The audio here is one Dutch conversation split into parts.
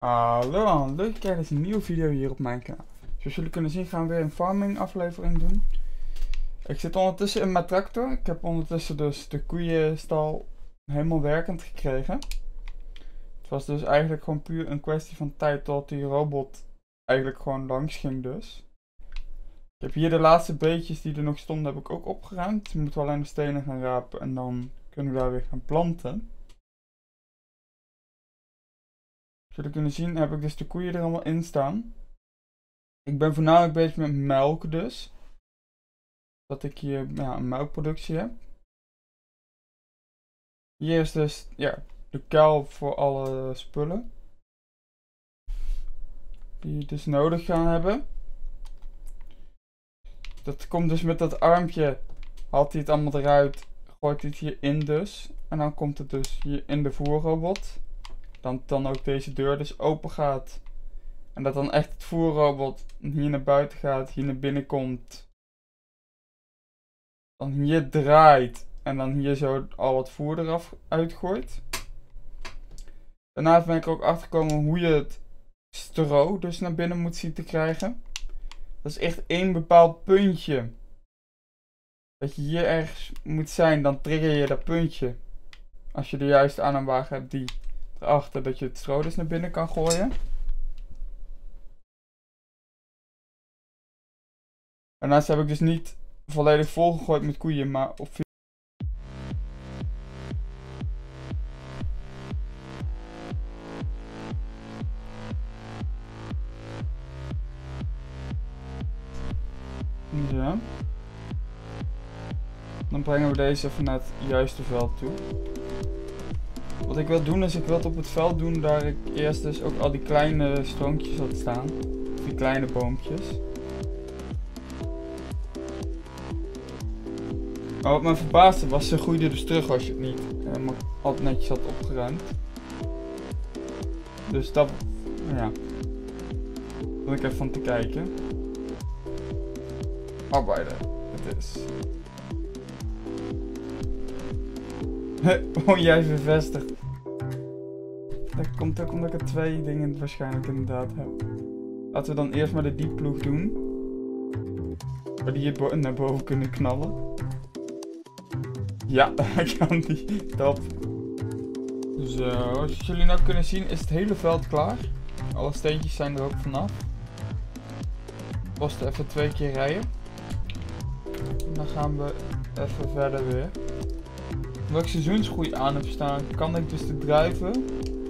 Hallo, leuk dat je kijkt naar een nieuwe video hier op mijn kanaal. Zoals jullie kunnen zien gaan we weer een farming aflevering doen. Ik zit ondertussen in mijn tractor. Ik heb ondertussen dus de koeienstal helemaal werkend gekregen. Het was dus eigenlijk gewoon puur een kwestie van tijd tot die robot eigenlijk gewoon langs ging dus. Ik heb hier de laatste beetjes die er nog stonden heb ik ook opgeruimd. We moeten alleen de stenen gaan rapen en dan kunnen we daar weer gaan planten. Zoals jullie kunnen zien heb ik dus de koeien er allemaal in staan. Ik ben voornamelijk bezig met melk dus. Dat ik hier een melkproductie heb. Hier is dus de kuil voor alle spullen. Die je dus nodig gaan hebben. Dat komt dus met dat armpje. Haalt hij het allemaal eruit. Gooit hij het hierin dus. En dan komt het dus hier in de voerrobot. Dan ook deze deur dus open gaat. En dat dan echt het voerrobot hier naar buiten gaat. Hier naar binnen komt. Dan hier draait. En dan hier zo al wat voer eraf uitgooit. Daarnaast ben ik er ook achtergekomen hoe je het stro dus naar binnen moet zien te krijgen. Dat is echt één bepaald puntje. Dat je hier ergens moet zijn, dan trigger je dat puntje. Als je de juiste aanhangwagen hebt die erachter, dat je het stro dus naar binnen kan gooien. Daarnaast heb ik dus niet volledig volgegooid met koeien, maar op veel. Ja. Dan brengen we deze even naar het juiste veld toe. Wat ik wil doen is, ik wil het op het veld doen daar ik eerst dus ook al die kleine stroompjes had staan. Die kleine boompjes. Maar wat me verbaasde was, ze groeiden dus terug als je het niet helemaal altijd netjes had opgeruimd. Dus dat, ja. Wil ik even van te kijken. Arbeider, het is. Oh, jij bevestigt. Dat komt ook omdat ik er twee dingen waarschijnlijk inderdaad heb. Laten we dan eerst maar de dieploeg doen. Waar die hier naar boven kunnen knallen. Ja, daar kan die. Top. Zo, zoals jullie nou kunnen zien is het hele veld klaar. Alle steentjes zijn er ook vanaf. Kost even 2 keer rijden. En dan gaan we even verder weer. Omdat ik seizoensgroei aan heb staan, kan ik dus de druiven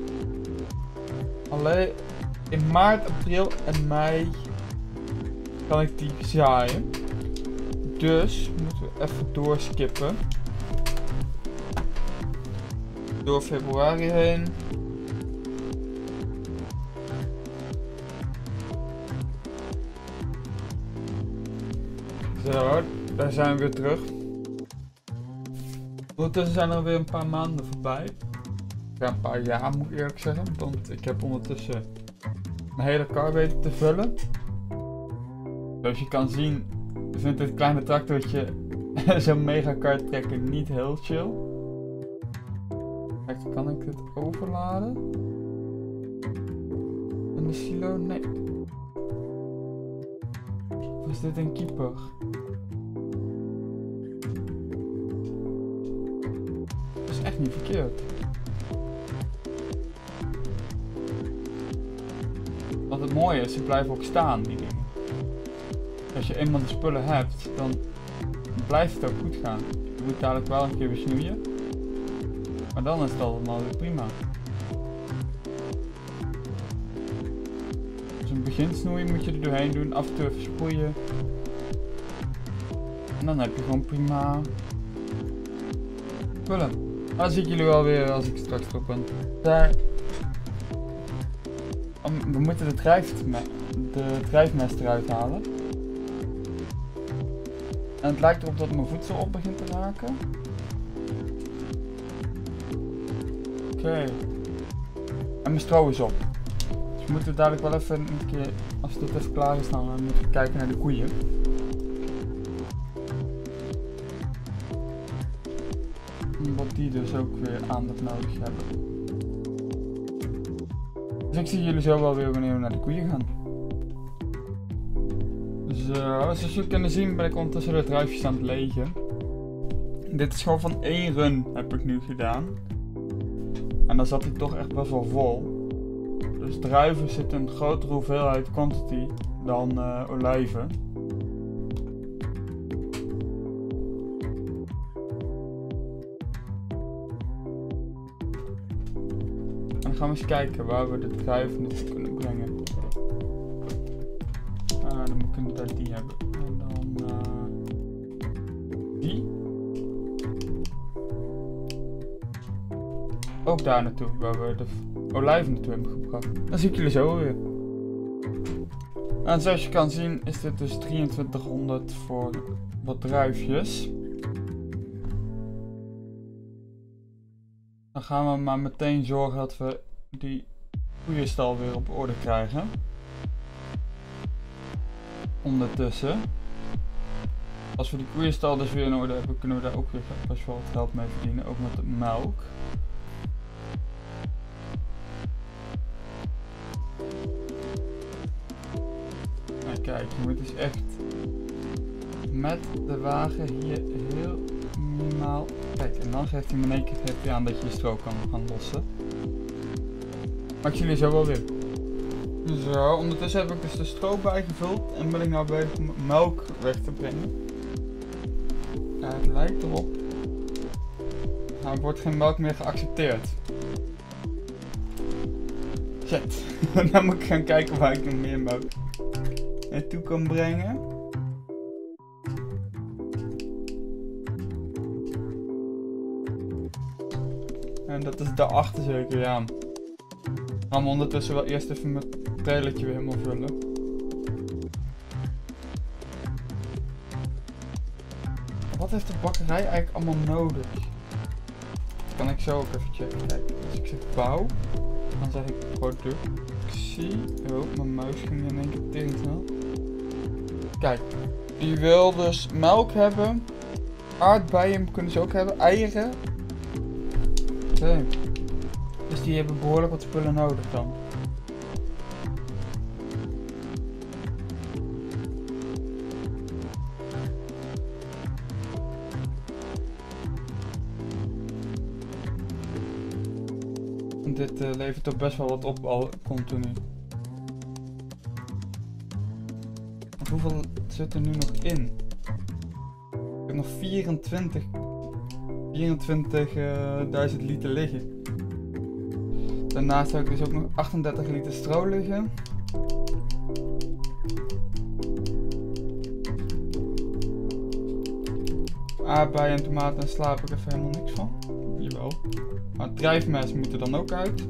alleen in maart, april en mei kan ik die zaaien. Dus moeten we even doorskippen. Door februari heen. Zo, daar zijn we weer terug. Ondertussen zijn er weer een paar maanden voorbij. Ja, een paar jaar moet ik eerlijk zeggen. Want ik heb ondertussen mijn hele kar weten te vullen. Zoals je kan zien vindt dit kleine tractortje zo'n mega kar trekken niet heel chill. Kijk, kan ik dit overladen? En de silo? Nee. Of is dit een keeper? Dat is echt niet verkeerd. Wat het mooie is, ze blijven ook staan, die dingen. Als je eenmaal de spullen hebt, dan blijft het ook goed gaan. Je moet dadelijk wel een keer weer snoeien. Maar dan is het allemaal weer prima. Dus een beginsnoeien moet je er doorheen doen, af en toe even sproeien. En dan heb je gewoon prima spullen. Dan zie ik jullie wel weer als ik straks erop ben. Daar. We moeten de drijfmest eruit halen. En het lijkt erop dat mijn voedsel op begint te raken. Oké. En mijn stro is op. Dus we moeten dadelijk wel even een keer, als dit even klaar is, dan moeten we kijken naar de koeien. Wat die dus ook weer aandacht nodig hebben. Dus ik zie jullie zo wel weer wanneer we naar de koeien gaan. Zo, zoals jullie kunnen zien ben ik ondertussen de druifjes aan het legen. Dit is gewoon van 1 run heb ik nu gedaan. En dan zat hij toch echt best wel vol. Dus druiven zitten een grotere hoeveelheid quantity dan olijven. En dan gaan we eens kijken waar we de druiven naartoe kunnen brengen. Dan kunnen we daar die hebben. En dan die. Ook daar naartoe, waar we de olijven naartoe hebben gebracht. Dan zie ik jullie zo weer. En zoals je kan zien is dit dus 2300 voor wat druifjes. Dan gaan we maar meteen zorgen dat we die koeienstal weer op orde krijgen. Ondertussen. Als we die koeienstal dus weer in orde hebben, kunnen we daar ook weer best wel wat geld mee verdienen. Ook met de melk. Nou kijk, je moet dus echt met de wagen hier heel minimaal. Kijk, en dan geeft hij me in één keer aan dat je je stro kan gaan lossen. Maar ik zie jullie zo wel weer. Zo, ondertussen heb ik dus de stro bijgevuld en ben ik nou bezig om melk weg te brengen. Ja, het lijkt erop. Nou, er wordt geen melk meer geaccepteerd. Shit. Dan moet ik gaan kijken waar ik nog meer melk naartoe kan brengen. En dat is daarachter zeker, ja. Ik ga me ondertussen wel eerst even mijn trailertje weer helemaal vullen. Wat heeft de bakkerij eigenlijk allemaal nodig? Dat kan ik zo ook even checken. Kijk, als ik zeg bouw, dan zeg ik productie. Oh, mijn muis ging in één keer tegen snel. Kijk, die wil dus melk hebben. Aardbeien kunnen ze ook hebben. Eieren. Oké. Dus die hebben behoorlijk wat spullen nodig dan. En dit levert toch best wel wat op al continu. Hoeveel zit er nu nog in? Ik heb nog 24.000 liter liggen. Daarnaast heb ik dus ook nog 38 liter stro liggen. Aardbeien en tomaten en sla heb ik even helemaal niks van. Jawel. Maar het drijfmes moet er dan ook uit.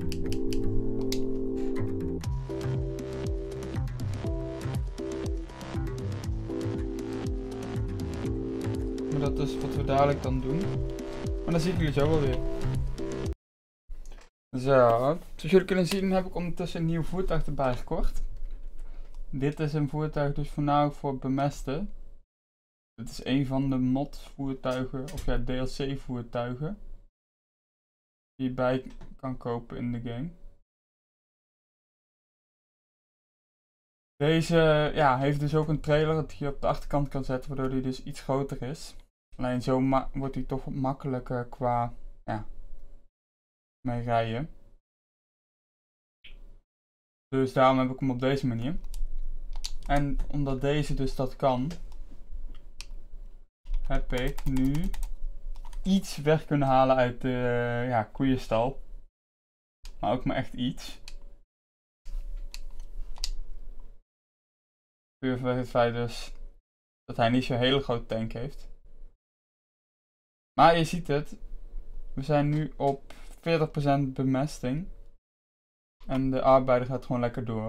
Maar dat is wat we dadelijk dan doen. Maar dan zie ik jullie zo wel weer. Zo, zoals jullie kunnen zien heb ik ondertussen een nieuw voertuig erbij gekocht. Dit is een voertuig dus voornamelijk voor bemesten. Dit is een van de mod voertuigen, of ja DLC voertuigen. Die je bij kan kopen in de game. Deze ja, heeft dus ook een trailer dat je op de achterkant kan zetten, waardoor hij dus iets groter is. Alleen zo wordt hij toch wat makkelijker qua ja, mee rijden. Dus daarom heb ik hem op deze manier. En omdat deze dus dat kan, heb ik nu iets weg kunnen halen uit de ja, koeienstal. Maar ook maar echt iets. Puur vanwege het feit dus dat hij niet zo'n hele grote tank heeft. Maar je ziet het. We zijn nu op 40% bemesting. En de arbeider gaat gewoon lekker door.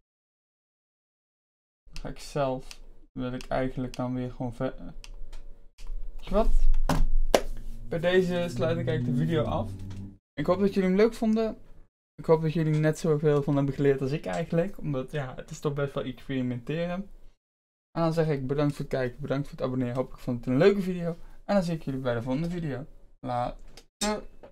Dan ga ik zelf, wil ik eigenlijk dan weer gewoon verder. Weet je wat? Bij deze sluit ik eigenlijk de video af. Ik hoop dat jullie hem leuk vonden. Ik hoop dat jullie net zoveel van hebben geleerd als ik eigenlijk. Omdat ja, het is toch best wel experimenteren. En dan zeg ik bedankt voor het kijken, bedankt voor het abonneren. Hopelijk vond het een leuke video. En dan zie ik jullie bij de volgende video. Later.